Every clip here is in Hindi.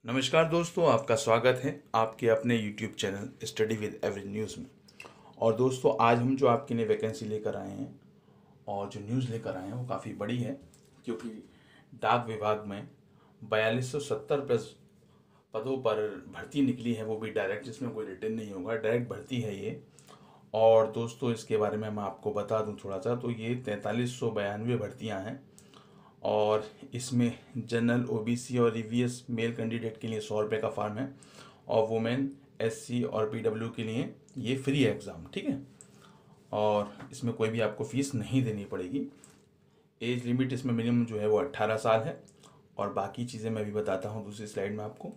नमस्कार दोस्तों, आपका स्वागत है आपके अपने YouTube channel study with every news में। और दोस्तों, आज हम जो आपके लिए वैकेंसी लेकर आए हैं और जो न्यूज़ लेकर आए हैं वो काफ़ी बड़ी है, क्योंकि डाक विभाग में 4270 प्लस पदों पर भर्ती निकली है, वो भी डायरेक्ट, जिसमें कोई रिटर्न नहीं होगा, डायरेक्ट भर्ती है ये। और दोस्तों, इसके बारे में मैं आपको बता दूं थोड़ा सा, तो ये 4392 भर्तियाँ हैं। और इसमें जनरल, ओबीसी और ईवीएस मेल कैंडिडेट के लिए 100 रुपये का फॉर्म है, और वुमेन, एससी और पीडब्ल्यू के लिए ये फ्री है एग्ज़ाम, ठीक है। और इसमें कोई भी आपको फ़ीस नहीं देनी पड़ेगी। एज लिमिट इसमें मिनिमम जो है वो 18 साल है, और बाकी चीज़ें मैं भी बताता हूँ दूसरी स्लाइड में आपको।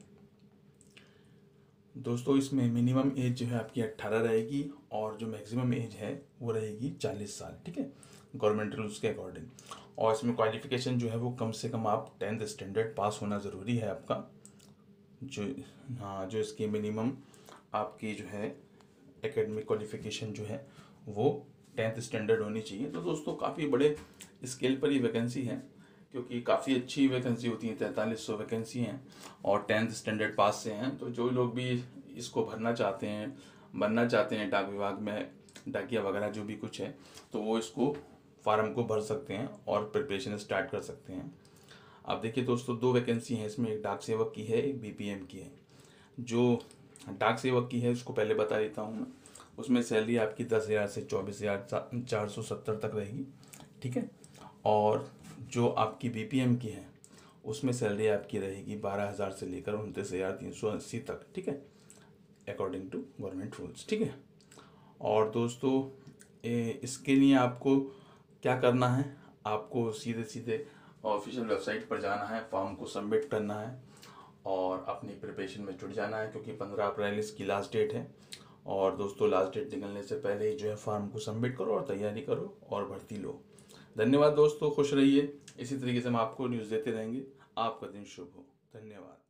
दोस्तों, इसमें मिनिमम एज जो है आपकी 18 रहेगी, और जो मैक्सिमम एज है वो रहेगी 40 साल, ठीक है, गवर्नमेंट रूल्स के अकॉर्डिंग। और इसमें क्वालिफिकेशन जो है वो कम से कम आप 10th स्टैंडर्ड पास होना ज़रूरी है आपका। जो हाँ, जो इसकी मिनिमम आपकी जो है एकेडमिक क्वालिफिकेशन जो है वो 10th स्टैंडर्ड होनी चाहिए। तो दोस्तों, काफ़ी बड़े स्केल पर ये वैकेंसी है, क्योंकि काफ़ी अच्छी वैकेंसी होती है। 4300 वैकेंसी हैं और 10th स्टैंडर्ड पास से हैं। तो जो लोग भी इसको भरना चाहते हैं, बनना चाहते हैं डाक विभाग में, डाकिया वगैरह जो भी कुछ है, तो वो इसको फार्म को भर सकते हैं और प्रिपरेशन स्टार्ट कर सकते हैं। अब देखिए दोस्तों, 2 वैकेंसी हैं इसमें, एक डाक सेवक की है, एक बीपीएम की है। जो डाक सेवक की है उसको पहले बता देता हूँ मैं। उसमें सैलरी आपकी 10,000 से 24,470 तक रहेगी, ठीक है। और जो आपकी बीपीएम की है उसमें सैलरी आपकी रहेगी 12,000 से लेकर 29,380 तक, ठीक है, अकॉर्डिंग टू गवर्नमेंट रूल्स, ठीक है। और दोस्तों, इसके लिए आपको क्या करना है, आपको सीधे सीधे ऑफिशियल वेबसाइट पर जाना है, फॉर्म को सबमिट करना है और अपनी प्रिपरेशन में जुट जाना है, क्योंकि 15 अप्रैल इसकी लास्ट डेट है। और दोस्तों, लास्ट डेट निकलने से पहले ही जो है फॉर्म को सबमिट करो और तैयारी करो और भर्ती लो। धन्यवाद दोस्तों, खुश रहिए। इसी तरीके से हम आपको न्यूज़ देते रहेंगे। आपका दिन शुभ हो। धन्यवाद।